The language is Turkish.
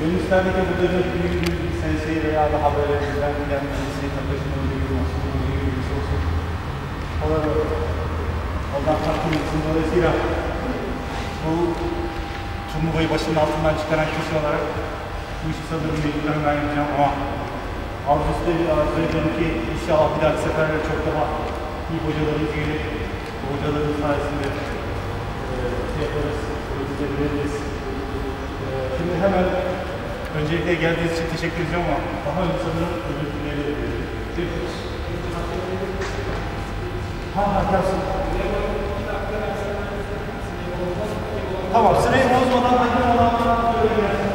Gönül isterdi ki burada büyük bir sensei veya daha böyle bizden gelen birisi, takışmalı bir olsun, birisi olsun. Ondan takdim etsin. Dolayısıyla bu turnuvayı başının altından çıkaran kişi olarak bu işi sanırım mecburen ben yapacağım ama Ağustos'ta bir arzu ediyorum ki inşallah bir dahaki seferlere çok daha iyi hocalarımız gelip bu hocaların sayesinde yaparız, ödüllerimiz. Şimdi hemen öncelikle geldiğiniz için teşekkür ediyorum ama daha önce sanırım ödülleri de veriyoruz. Gelsin. Tamam, sırayı bozmadan,